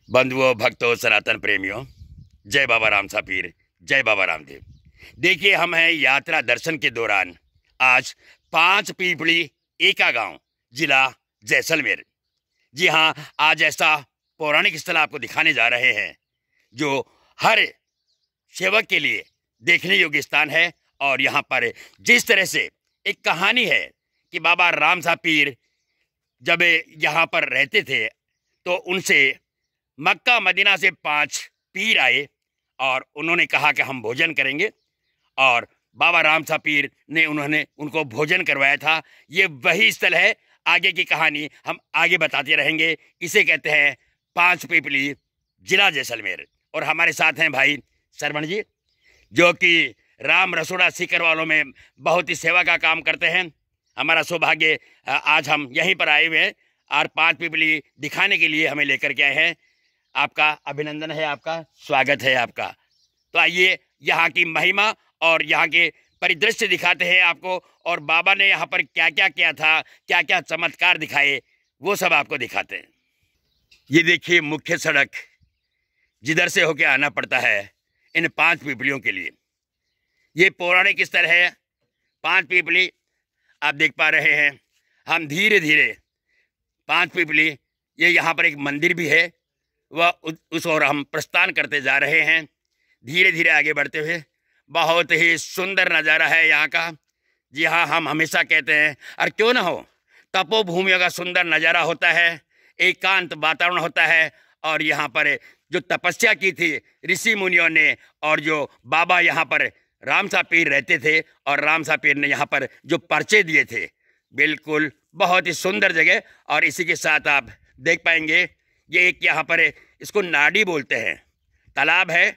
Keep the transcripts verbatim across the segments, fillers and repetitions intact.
बंधुओं, भक्तों, सनातन प्रेमियों, जय बाबा रामसा पीर, जय बाबा रामदेव। देखिए, हम हैं यात्रा दर्शन के दौरान आज पांच पीपली एका गांव, जिला जैसलमेर। जी हाँ, आज ऐसा पौराणिक स्थल आपको दिखाने जा रहे हैं जो हर सेवक के लिए देखने योग्य स्थान है। और यहाँ पर जिस तरह से एक कहानी है कि बाबा रामसा पीर जब यहाँ पर रहते थे तो उनसे मक्का मदीना से पांच पीर आए और उन्होंने कहा कि हम भोजन करेंगे, और बाबा रामसा पीर ने उन्होंने उनको भोजन करवाया था। ये वही स्थल है। आगे की कहानी हम आगे बताते रहेंगे। इसे कहते हैं पांच पीपली, जिला जैसलमेर। और हमारे साथ हैं भाई सरवण जी, जो कि राम रसोड़ा सीकर वालों में बहुत ही सेवा का काम करते हैं। हमारा सौभाग्य आज हम यहीं पर आए हुए हैं और पांच पीपली दिखाने के लिए हमें लेकर के आए हैं। आपका अभिनंदन है, आपका स्वागत है आपका। तो आइए यहाँ की महिमा और यहाँ के परिदृश्य दिखाते हैं आपको, और बाबा ने यहाँ पर क्या क्या किया था, क्या क्या चमत्कार दिखाए, वो सब आपको दिखाते हैं। ये देखिए मुख्य सड़क, जिधर से होके आना पड़ता है इन पांच पीपलियों के लिए। ये पौराणिक स्थल है पांच पीपली, आप देख पा रहे हैं। हम धीरे धीरे पांच पीपली, ये यहाँ पर एक मंदिर भी है, वह उस ओर हम प्रस्थान करते जा रहे हैं धीरे धीरे आगे बढ़ते हुए। बहुत ही सुंदर नज़ारा है यहाँ का। जी हाँ, हम हमेशा कहते हैं, और क्यों ना हो, तपोभूमियों का सुंदर नज़ारा होता है, एकांत वातावरण होता है। और यहाँ पर जो तपस्या की थी ऋषि मुनियों ने, और जो बाबा यहाँ पर रामसा पीर रहते थे और रामसा पीर ने यहाँ पर जो पर्चे दिए थे, बिल्कुल बहुत ही सुंदर जगह। और इसी के साथ आप देख पाएंगे, ये एक यहाँ पर इसको नाडी बोलते हैं, तालाब है।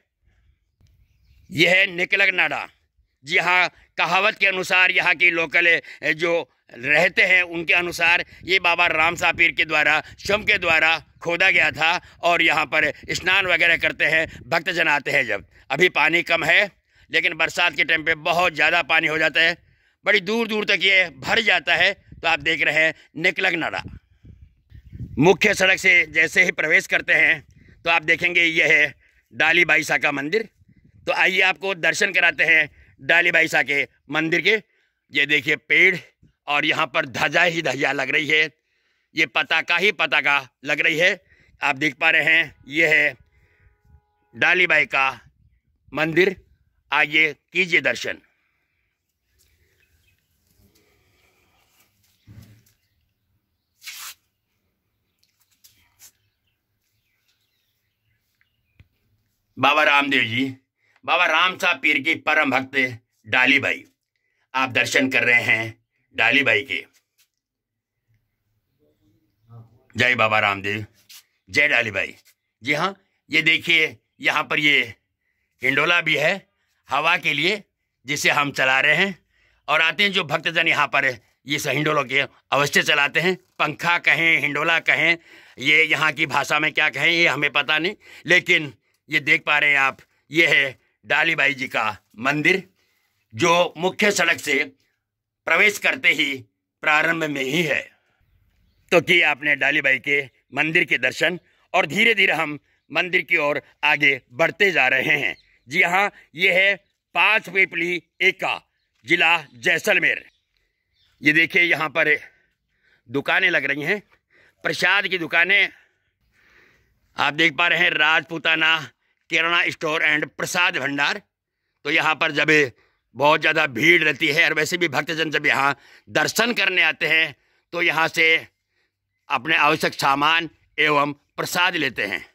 यह है निकलग नाडा। जी हाँ, कहावत के अनुसार, यहाँ की लोकल जो रहते हैं उनके अनुसार, ये बाबा रामसा पीर के द्वारा, स्वयं के द्वारा खोदा गया था। और यहाँ पर स्नान वगैरह करते हैं भक्तजन आते हैं जब। अभी पानी कम है, लेकिन बरसात के टाइम पे बहुत ज़्यादा पानी हो जाता है, बड़ी दूर दूर तक ये भर जाता है। तो आप देख रहे हैं निकलग नाडा। मुख्य सड़क से जैसे ही प्रवेश करते हैं तो आप देखेंगे यह है डाली बाईसा का मंदिर। तो आइए आपको दर्शन कराते हैं डाली बाईसा के मंदिर के। ये देखिए पेड़, और यहाँ पर ध्वजा ही ध्वजा लग रही है, ये पताका ही पताका लग रही है। आप देख पा रहे हैं, ये है डाली बाई का मंदिर। आइए कीजिए दर्शन। बाबा रामदेव जी, बाबा रामसा पीर की परम भक्त डाली बाई, आप दर्शन कर रहे हैं डाली बाई के। जय बाबा रामदेव, जय डाली बाई। जी हाँ, ये देखिए यहाँ पर ये हिंडोला भी है हवा के लिए, जिसे हम चला रहे हैं। और आते हैं जो भक्तजन यहाँ पर ये हिंडोलों के अवश्य चलाते हैं। पंखा कहें, हिंडोला कहें, ये यहाँ की भाषा में क्या कहें ये हमें पता नहीं, लेकिन ये देख पा रहे हैं आप, ये है डाली बाई जी का मंदिर, जो मुख्य सड़क से प्रवेश करते ही प्रारंभ में ही है। तो किए आपने डाली बाई के मंदिर के दर्शन, और धीरे धीरे हम मंदिर की ओर आगे बढ़ते जा रहे हैं। जी हाँ, ये है पांच पीपली एका, जिला जैसलमेर। ये देखिए यहाँ पर दुकानें लग रही हैं, प्रसाद की दुकानें। आप देख पा रहे हैं राजपूताना किराना स्टोर एंड प्रसाद भंडार। तो यहाँ पर जब बहुत ज़्यादा भीड़ रहती है, और वैसे भी भक्तजन जब यहाँ दर्शन करने आते हैं तो यहाँ से अपने आवश्यक सामान एवं प्रसाद लेते हैं।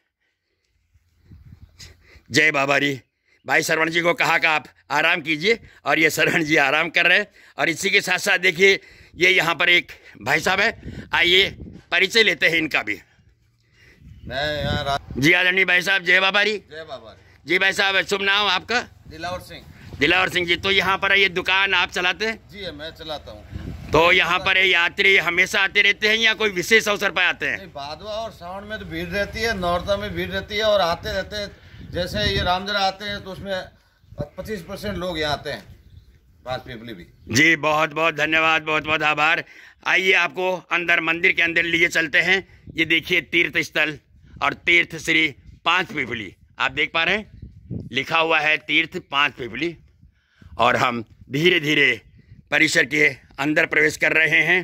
जय बाबा री। भाई सरवण जी को कहा कि आप आराम कीजिए, और ये सरवण जी आराम कर रहे हैं। और इसी के साथ साथ देखिए, ये यहाँ पर एक भाई साहब है, आइए परिचय लेते हैं इनका भी। मैं यहाँ जी आदरणीय भाई साहब, जय बाबा री। जय बाबा। जी भाई साहब, शुभ नाम आपका? दिलावर सिंह। दिलावर सिंह जी। तो यहाँ पर ये दुकान आप चलाते हैं? जी मैं चलाता हूँ। तो यहाँ पर यात्री हमेशा आते रहते हैं या कोई विशेष अवसर पर आते हैं? भादवा और सावन में तो भीड़ रहती है, नौरता में भीड़ रहती है, और आते रहते हैं। जैसे ये रामजरा आते हैं तो उसमें पच्चीस परसेंट लोग यहाँ आते हैं, पांच पीपली भी। जी बहुत बहुत धन्यवाद, बहुत बहुत आभार। आइए आपको अंदर मंदिर के अंदर लिए चलते हैं। ये देखिए तीर्थ स्थल, और तीर्थ श्री पांच पीपली। आप देख पा रहे हैं लिखा हुआ है तीर्थ पांच पीपली। और हम धीरे धीरे परिसर के अंदर प्रवेश कर रहे हैं।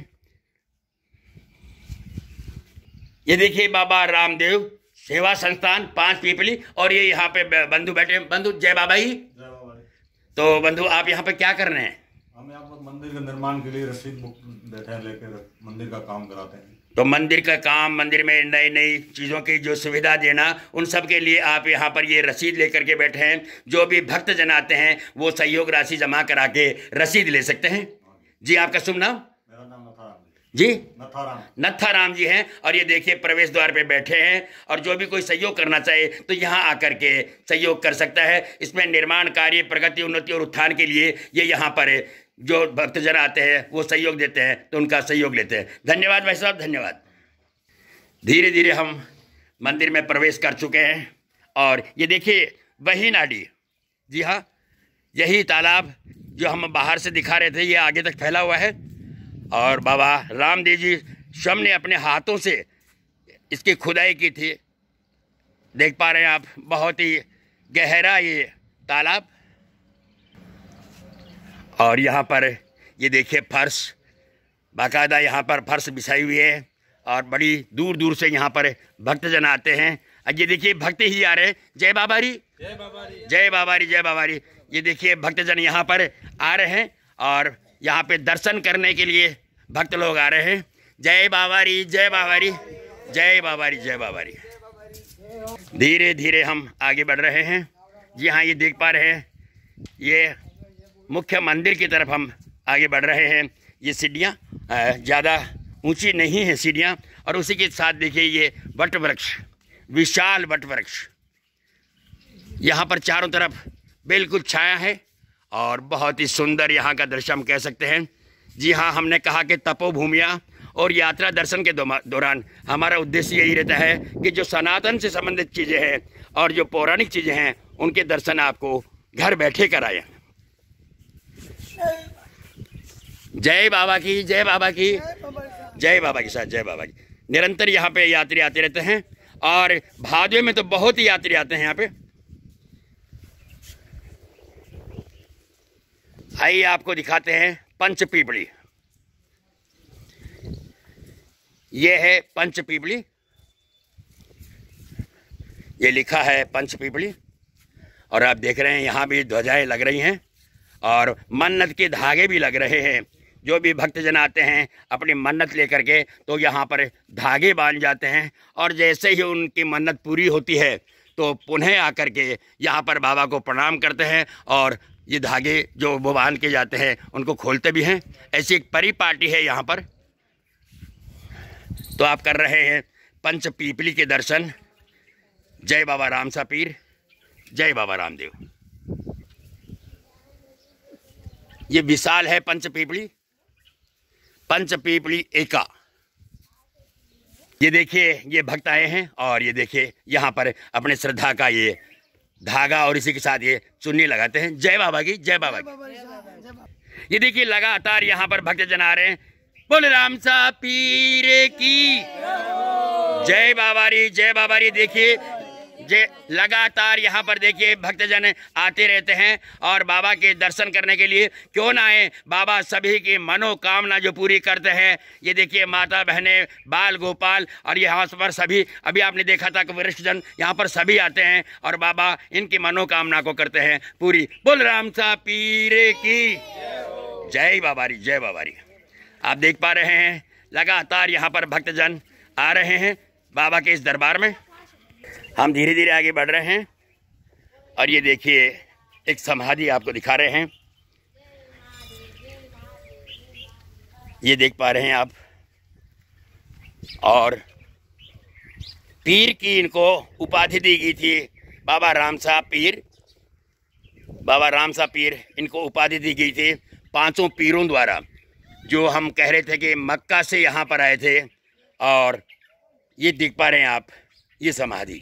ये देखिए बाबा रामदेव सेवा संस्थान पांच पीपली। और ये यहाँ पे बंधु बैठे। बंधु जय बाबा जी। जय बाबा जी। तो बंधु आप यहाँ पे क्या कर रहे हैं? हम यहाँ पर मंदिर के निर्माण के लिए रसीद बुक देते हैं, लेकर मंदिर का काम कराते हैं। तो मंदिर का काम, मंदिर में नई नई चीज़ों की जो सुविधा देना, उन सब के लिए आप यहाँ पर ये रसीद लेकर के बैठे हैं। जो भी भक्तजन आते हैं वो सहयोग राशि जमा करा के रसीद ले सकते हैं। जी आपका शुभ नाम? मेरा नाम नथाराम जी नथाराम नथाराम जी हैं। और ये देखिए प्रवेश द्वार पे बैठे हैं। और जो भी कोई सहयोग करना चाहे तो यहाँ आकर के सहयोग कर सकता है। इसमें निर्माण कार्य, प्रगति, उन्नति और उत्थान के लिए ये यहाँ पर जो भक्तजन आते हैं वो सहयोग देते हैं, तो उनका सहयोग लेते हैं। धन्यवाद भाई साहब, धन्यवाद। धीरे धीरे हम मंदिर में प्रवेश कर चुके हैं। और ये देखिए वही नाडी, जी हाँ यही तालाब जो हम बाहर से दिखा रहे थे, ये आगे तक फैला हुआ है। और बाबा रामदेव जी स्वयं ने अपने हाथों से इसकी खुदाई की थी। देख पा रहे हैं आप, बहुत ही गहरा ये तालाब। और यहाँ पर ये देखिए फर्श, बाकायदा यहाँ पर फर्श बिछाई हुई है। और बड़ी दूर दूर से यहाँ पर भक्तजन आते हैं। और ये देखिए भक्त ही आ रहे हैं। जय बाबा री, जय बाबा जी। जय बाबा री, जय बाबा री। ये देखिए भक्तजन यहाँ पर आ रहे हैं और यहाँ पे दर्शन करने के लिए भक्त लोग आ रहे हैं। जय बाबा री, जय बाबा री, जय बाबा री, जय बाबा री। धीरे धीरे हम आगे बढ़ रहे हैं। जी हाँ ये देख पा रहे हैं, ये मुख्य मंदिर की तरफ हम आगे बढ़ रहे हैं। ये सीढ़ियाँ ज़्यादा ऊंची नहीं है सीढ़ियाँ। और उसी के साथ देखिए ये वट वृक्ष, विशाल वट वृक्ष। यहाँ पर चारों तरफ बिल्कुल छाया है और बहुत ही सुंदर यहाँ का दृश्य हम कह सकते हैं। जी हाँ, हमने कहा कि तपोभूमियाँ और यात्रा दर्शन के दौरान हमारा उद्देश्य यही रहता है कि जो सनातन से संबंधित चीज़ें हैं और जो पौराणिक चीज़ें हैं उनके दर्शन आपको घर बैठे कराएं। जय बाबा की, जय बाबा की, जय बाबा के साथ, जय बाबा की। निरंतर यहाँ पे यात्री आते रहते हैं। और भादवे में तो बहुत ही यात्री आते हैं यहाँ पे। आइए आपको दिखाते हैं पंच पीपली। ये है पंच पीपली, ये लिखा है पंच पीपली। और आप देख रहे हैं यहाँ भी ध्वजाएं लग रही हैं और मन्नत के धागे भी लग रहे हैं। जो भी भक्तजन आते हैं अपनी मन्नत लेकर के तो यहाँ पर धागे बांध जाते हैं। और जैसे ही उनकी मन्नत पूरी होती है तो पुनः आकर के यहाँ पर बाबा को प्रणाम करते हैं और ये धागे जो वो बांध के जाते हैं उनको खोलते भी हैं। ऐसी एक परिपाटी है यहाँ पर। तो आप कर रहे हैं पंच पीपली के दर्शन। जय बाबा रामसा पीर, जय बाबा रामदेव। ये विशाल है पंच पीपली, पंच पीपली एका। ये देखिए ये भक्त आए हैं और ये देखिए यहाँ पर अपने श्रद्धा का ये धागा और इसी के साथ ये चुन्नी लगाते हैं। जय बाबा की, जय बाबा की। ये देखिए लगातार यहाँ पर भक्तजन आ रहे हैं। बोल रामसा पीर की जय बाबा री, जय बाबा री। देखिए जे लगातार यहाँ पर देखिए भक्तजन आते रहते हैं और बाबा के दर्शन करने के लिए क्यों ना आए। बाबा सभी की मनोकामना जो पूरी करते हैं। ये देखिए माता बहनें, बाल गोपाल और यहाँ पर सभी, अभी आपने देखा था कि वरिष्ठजन यहाँ पर सभी आते हैं और बाबा इनकी मनोकामना को करते हैं पूरी। बोल रामसा पीर की जय बाबा री, जय बाबा री। आप देख पा रहे हैं लगातार यहाँ पर भक्तजन आ रहे हैं बाबा के इस दरबार में। हम धीरे धीरे आगे बढ़ रहे हैं और ये देखिए एक समाधि आपको दिखा रहे हैं। ये देख पा रहे हैं आप। और पीर की इनको उपाधि दी गई थी, बाबा रामसा पीर। बाबा रामसा पीर इनको उपाधि दी गई थी पांचों पीरों द्वारा, जो हम कह रहे थे कि मक्का से यहाँ पर आए थे। और ये देख पा रहे हैं आप ये समाधि।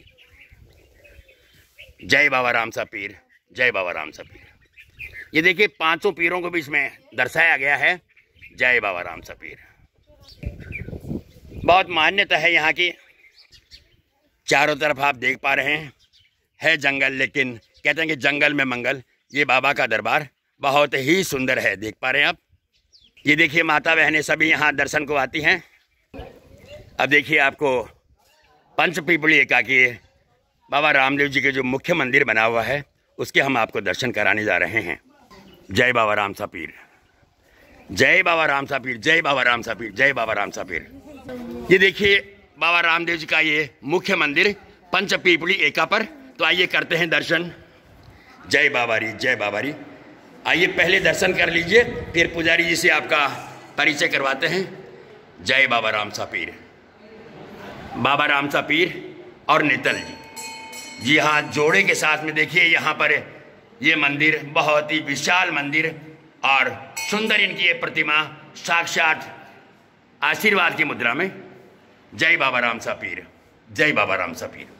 जय बाबा रामसा पीर, जय बाबा रामसा पीर। ये देखिए पांचों पीरों को भी इसमें दर्शाया गया है। जय बाबा रामसा पीर। बहुत मान्यता है यहाँ की। चारों तरफ आप देख पा रहे हैं है जंगल, लेकिन कहते हैं कि जंगल में मंगल। ये बाबा का दरबार बहुत ही सुंदर है, देख पा रहे हैं आप। ये देखिए माता बहनें सभी यहाँ दर्शन को आती हैं। अब देखिए आपको पंच पीपली एकाकी बाबा रामदेव जी के जो मुख्य मंदिर बना हुआ है उसके हम आपको दर्शन कराने जा रहे हैं। जय बाबा राम सा पीर, जय बाबा राम सा पीर, जय बाबा राम सा पीर, जय बाबा राम सा पीर। ये देखिए बाबा रामदेव जी का ये मुख्य मंदिर पंच पीपली एका पर। तो आइए करते हैं दर्शन। जय बाबारी, जय बाबारी। आइए पहले दर्शन कर लीजिए, फिर पुजारी जी से आपका परिचय करवाते हैं। जय बाबा राम सा पीर, बाबा राम सा पीर और नेतल जी। जी हाँ, जोड़े के साथ में देखिए यहाँ पर ये मंदिर बहुत ही विशाल मंदिर और सुंदर इनकी ये प्रतिमा साक्षात आशीर्वाद की मुद्रा में। जय बाबा राम सा पीर, जय बाबा राम सा पीर।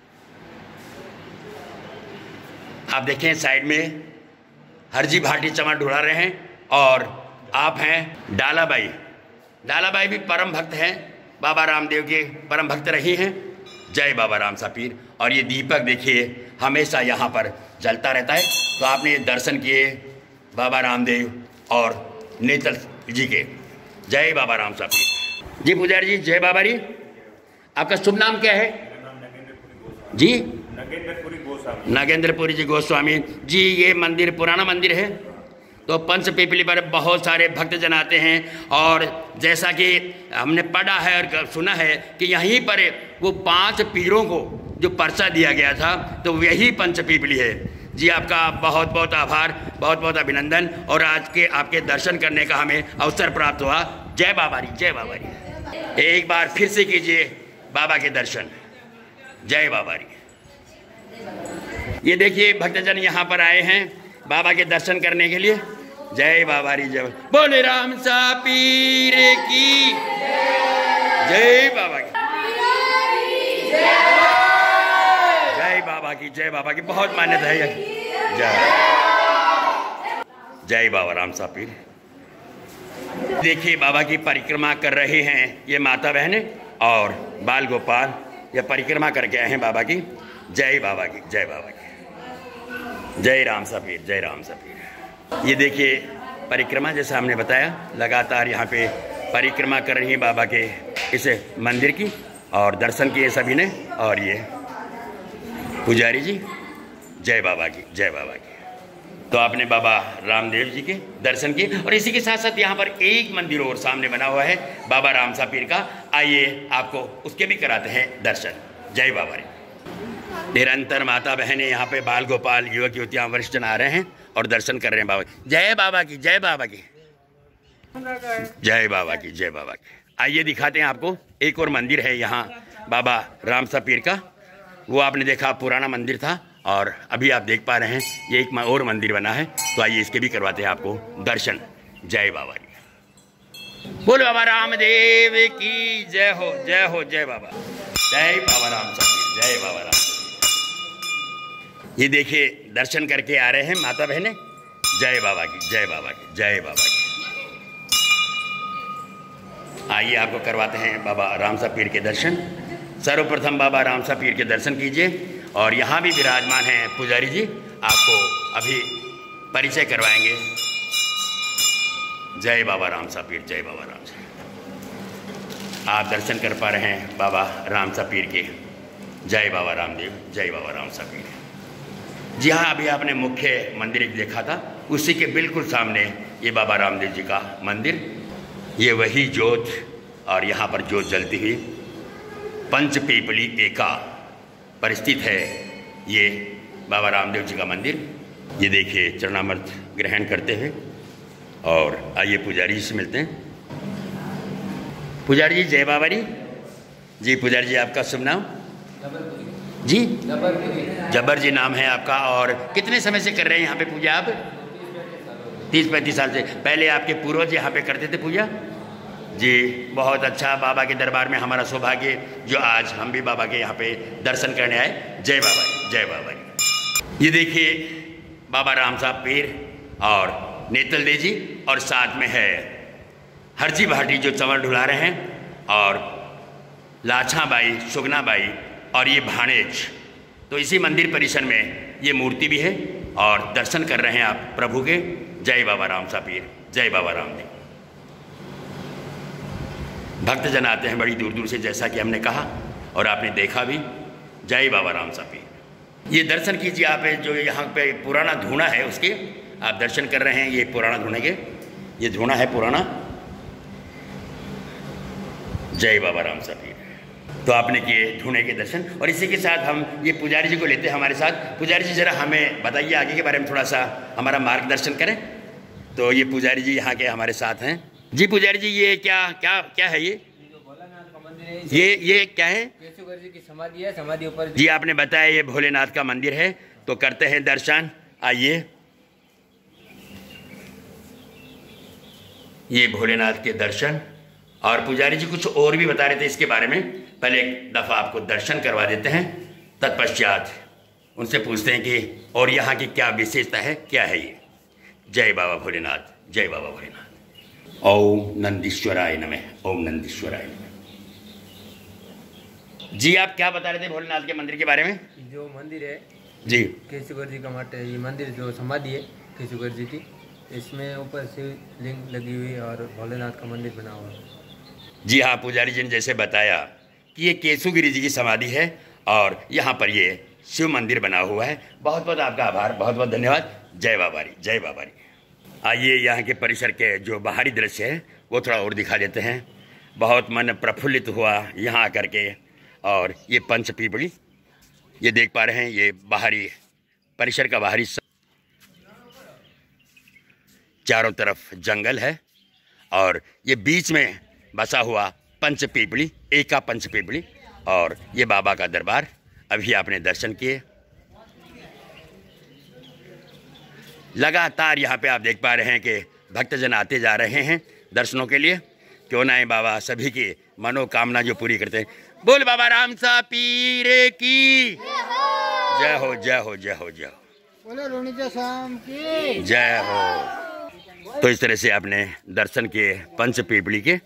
आप देखें साइड में हरजी भाटी चमर ढुला रहे हैं और आप हैं डालाबाई। डालाबाई भी परम भक्त हैं, बाबा रामदेव के परम भक्त रही हैं। जय बाबा राम सा पीर। और ये दीपक देखिए हमेशा यहाँ पर जलता रहता है। तो आपने ये दर्शन किए बाबा रामदेव और नेतल जी के। जय बाबा राम सा पीर। जी पुजारी जी, जय बाबा जी। आपका शुभ नाम क्या है जी? नगेंद्रपुरी गोस्वामी। नागेंद्रपुरी जी गोस्वामी जी। ये मंदिर पुराना मंदिर है, तो पंच पीपली पर बहुत सारे भक्तजन आते हैं। और जैसा कि हमने पढ़ा है और सुना है कि यहीं पर वो पांच पीरों को जो पर्चा दिया गया था, तो यही पंच पीपली है। जी आपका बहुत बहुत आभार, बहुत बहुत अभिनंदन। और आज के आपके दर्शन करने का हमें अवसर प्राप्त हुआ। जय बाबारी, जय बाबारी। एक बार फिर से कीजिए बाबा के दर्शन। जय बाबारी। ये देखिए भक्तजन यहाँ पर आए हैं बाबा के दर्शन करने के लिए। जय बाबारी, जय बोले राम सा पीर की जय। बाबा की जय, बाबा की जय, बाबा की बहुत मान्यता है। जय जय बाबा राम सा पीर। देखिए बाबा की परिक्रमा कर रहे हैं ये माता बहनें और बाल गोपाल, ये परिक्रमा करके आए हैं बाबा की। जय बाबा की जय, बाबा की जय। राम सा पीर, जय राम सा पीर। ये देखिए परिक्रमा, जैसा हमने बताया, लगातार यहाँ पे परिक्रमा कर रही है बाबा के इस मंदिर की और दर्शन किए सभी ने। और ये पुजारी जी, जय बाबा की जय, बाबा की। तो आपने बाबा रामदेव जी के दर्शन किए और इसी के साथ साथ यहाँ पर एक मंदिर और सामने बना हुआ है बाबा राम सा पीर का। आइए आपको उसके भी कराते हैं दर्शन। जय बाबा रे। निरंतर माता बहनें यहाँ पे बाल गोपाल, युवक युवतियाँ, वरिष्ठ जन आ रहे हैं और दर्शन कर रहे हैं बाबा। जय बाबा की जय, बाबा की जय, बाबा की जय, बाबा की। आइए दिखाते हैं आपको एक और मंदिर है यहाँ बाबा राम सा पीर का। वो आपने देखा पुराना मंदिर था और अभी आप देख पा रहे हैं ये एक और मंदिर बना है। तो आइए इसके भी करवाते हैं आपको दर्शन। जय बाबा जी। बोलो बाबा रामदेव की जय हो, जय हो, जय बाबा, जय बाबा राम सा पीर, जय बाबा राम। ये देखिए दर्शन करके आ रहे हैं माता बहनें। जय बाबा की जय, बाबा की जय, बाबा की। आइए आपको करवाते हैं बाबा राम सा पीर के दर्शन। सर्वप्रथम बाबा राम सा पीर के दर्शन कीजिए। और यहाँ भी विराजमान हैं पुजारी जी, आपको अभी परिचय करवाएंगे। जय बाबा राम सा पीर, जय बाबा राम सा। आप दर्शन कर पा रहे हैं बाबा राम सा पीर के। जय बाबा रामदेव, जय बाबा राम सा पीर। जी हाँ, अभी आपने मुख्य मंदिर देखा था, उसी के बिल्कुल सामने ये बाबा रामदेव जी का मंदिर। ये वही ज्योत और यहाँ पर ज्योत जलती हुई पंच पीपली एका पर स्थित है ये बाबा रामदेव जी का मंदिर। ये देखिए चरणामृत ग्रहण करते हुए। और आइए पुजारी जी से मिलते हैं। पुजारी जी जय बाबा जी। जी पुजारी जी, आपका शुभ नाम? जी जबर जी नाम है आपका। और कितने समय से कर रहे हैं यहाँ पे पूजा आप? तीस पैंतीस साल से। पहले आपके पूर्वज यहाँ पे करते थे पूजा? जी बहुत अच्छा। बाबा के दरबार में हमारा सौभाग्य जो आज हम भी बाबा के यहाँ पे दर्शन करने आए। जय बाबा जी, जय बाबा जी। ये देखिए बाबा राम साहब पीर और नेतल दे जी और साथ में है हरजी भाटी जो चंवर ढुला रहे हैं और लाछा बाई, सुगना बाई और ये भाणेज। तो इसी मंदिर परिसर में ये मूर्ति भी है और दर्शन कर रहे हैं आप प्रभु के। जय बाबा रामसा पीर, जय बाबा रामदेव। भक्तजन आते हैं बड़ी दूर दूर से, जैसा कि हमने कहा और आपने देखा भी। जय बाबा रामसा पीर। ये दर्शन कीजिए आप, जो यहाँ पे पुराना धूना है उसके आप दर्शन कर रहे हैं। ये पुराना धूने के, ये धूना है पुराना। जय बाबा रामसा पीर। तो आपने किए धूने के दर्शन और इसी के साथ हम ये पुजारी जी को लेते हैं हमारे साथ। पुजारी जी जरा हमें बताइए आगे के बारे में, थोड़ा सा हमारा मार्गदर्शन करें। तो ये पुजारी जी यहाँ के हमारे साथ हैं। जी पुजारी जी, ये क्या क्या क्या है? ये भोलानाथ का मंदिर है। ये ये क्या है? केशवगढ़ जी की समाधि है। समाधि ऊपर जी आपने बताया ये भोलेनाथ का मंदिर है, तो करते हैं दर्शन। आइए, ये भोलेनाथ के दर्शन। और पुजारी जी कुछ और भी बता रहे थे इसके बारे में, पहले एक दफ़ा आपको दर्शन करवा देते हैं, तत्पश्चात उनसे पूछते हैं कि और यहाँ की क्या विशेषता है, क्या है ये। जय बाबा भोलेनाथ, जय बाबा भोलेनाथ। ओम नंदीश्वराय नमः, ओम नंदीश्वराय नमः। जी आप क्या बता रहे थे भोलेनाथ के मंदिर के बारे में? जो मंदिर है जी केशवगढ़ जी का मठ है। ये मंदिर जो समाधि है केशवगढ़ जी की, इसमें ऊपर शिवलिंग लगी हुई है और भोलेनाथ का मंदिर बना हुआ है। जी हाँ, पुजारी जी ने जैसे बताया कि ये केशवगिरी जी की समाधि है और यहाँ पर ये शिव मंदिर बना हुआ है। बहुत बहुत आपका आभार, बहुत बहुत धन्यवाद। जय बाबारी, जय बाबारी। आइए यहाँ के परिसर के जो बाहरी दृश्य है वो थोड़ा और दिखा देते हैं। बहुत मन प्रफुल्लित हुआ यहाँ आकर के। और ये पंच पीपड़ी ये देख पा रहे हैं, ये बाहरी परिसर का बाहरी चारों तरफ जंगल है और ये बीच में बसा हुआ पंच पीपड़ी, एका पंच पीपड़ी। और ये बाबा का दरबार अभी आपने दर्शन किए। लगातार यहाँ पे आप देख पा रहे हैं कि भक्तजन आते जा रहे हैं दर्शनों के लिए। क्यों ना है बाबा सभी की मनोकामना जो पूरी करते हैं। बोल बाबा रामसा पीर की जय हो, जय हो, जय हो, जय हो। बोले रोनिजा शाम की जय हो। तो इस तरह से आपने दर्शन किए पंच पीपड़ी के।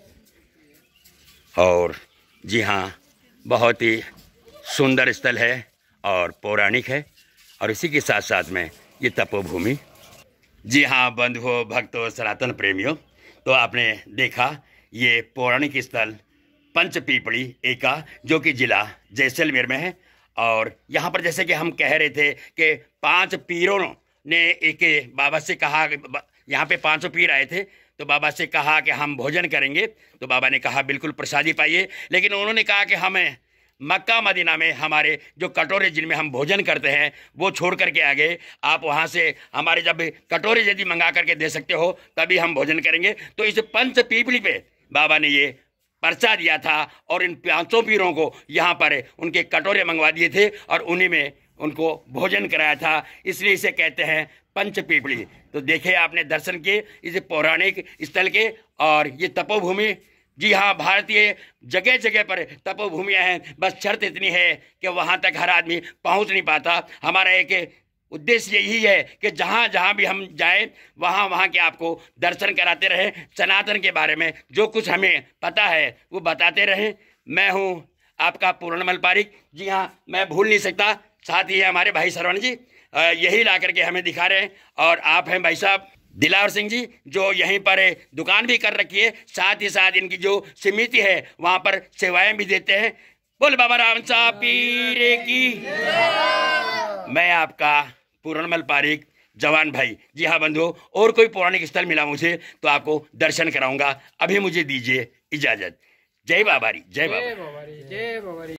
और जी हाँ, बहुत ही सुंदर स्थल है और पौराणिक है और इसी के साथ साथ में ये तपोभूमि। जी हाँ बंधुओं, भक्तों, सनातन प्रेमियों, तो आपने देखा ये पौराणिक स्थल पंच पीपड़ी एका जो कि जिला जैसलमेर में है। और यहाँ पर जैसे कि हम कह रहे थे कि पांच पीरों ने एक बाबा से कहा, यहाँ पे पांचों पीर आए थे तो बाबा से कहा कि हम भोजन करेंगे। तो बाबा ने कहा बिल्कुल प्रसादी पाइए, लेकिन उन्होंने कहा कि हमें मक्का मदीना में हमारे जो कटोरे जिनमें हम भोजन करते हैं वो छोड़ करके आ गए। आप वहाँ से हमारे जब कटोरे यदि मंगा करके दे सकते हो तभी हम भोजन करेंगे। तो इस पंच पीपड़ी पे बाबा ने ये पर्चा दिया था और इन पांचों पीरों को यहाँ पर उनके कटोरे मंगवा दिए थे और उन्हीं में उनको भोजन कराया था, इसलिए इसे कहते हैं पंच पीपड़ी। तो देखे आपने दर्शन किए इस पौराणिक स्थल के। और ये तपोभूमि, जी हाँ, भारतीय जगह जगह पर तपोभूमियाँ हैं, बस शर्त इतनी है कि वहाँ तक हर आदमी पहुँच नहीं पाता। हमारा एक उद्देश्य यही है कि जहाँ जहाँ भी हम जाएं वहाँ वहाँ के आपको दर्शन कराते रहें, सनातन के बारे में जो कुछ हमें पता है वो बताते रहें। मैं हूँ आपका पूर्णमल पारिक। जी हाँ, मैं भूल नहीं सकता, साथ ही हमारे भाई सरवण जी यही ला करके हमें दिखा रहे हैं। और आप हैं भाई साहब दिलावर सिंह जी जो यहीं पर दुकान भी कर रखी है, साथ ही साथ इनकी जो समिति है वहाँ पर सेवाएं भी देते हैं। बोल बाबा रामसा पीर की। मैं आपका पूर्णमल पारिक जवान भाई। जी हाँ बंधुओं, और कोई पौराणिक स्थल मिला मुझे तो आपको दर्शन कराऊंगा। अभी मुझे दीजिए इजाजत। जय बाबारी, जय बाबा। जय बाबा।